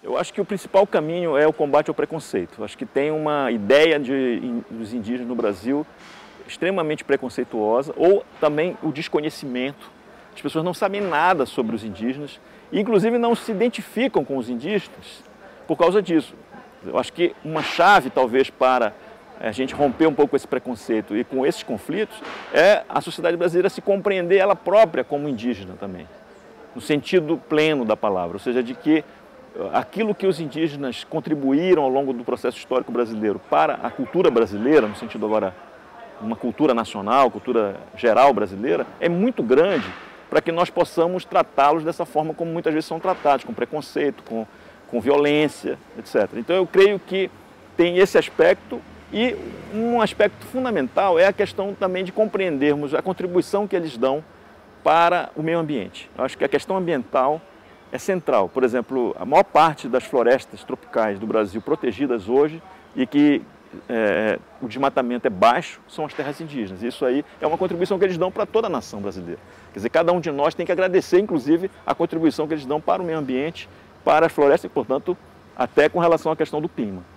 Eu acho que o principal caminho é o combate ao preconceito. Eu acho que tem uma ideia dos indígenas no Brasil extremamente preconceituosa, ou também o desconhecimento. As pessoas não sabem nada sobre os indígenas, e inclusive não se identificam com os indígenas por causa disso. Eu acho que uma chave, talvez, para a gente romper um pouco esse preconceito e com esses conflitos, é a sociedade brasileira se compreender ela própria como indígena também, no sentido pleno da palavra, ou seja, de que aquilo que os indígenas contribuíram ao longo do processo histórico brasileiro para a cultura brasileira, no sentido agora uma cultura nacional, cultura geral brasileira, é muito grande para que nós possamos tratá-los dessa forma como muitas vezes são tratados, com preconceito, com violência, etc. Então eu creio que tem esse aspecto, e um aspecto fundamental é a questão também de compreendermos a contribuição que eles dão para o meio ambiente. Eu acho que a questão ambiental é central. Por exemplo, a maior parte das florestas tropicais do Brasil protegidas hoje e que o desmatamento é baixo são as terras indígenas. Isso aí é uma contribuição que eles dão para toda a nação brasileira. Quer dizer, cada um de nós tem que agradecer, inclusive, a contribuição que eles dão para o meio ambiente, para as florestas e, portanto, até com relação à questão do clima.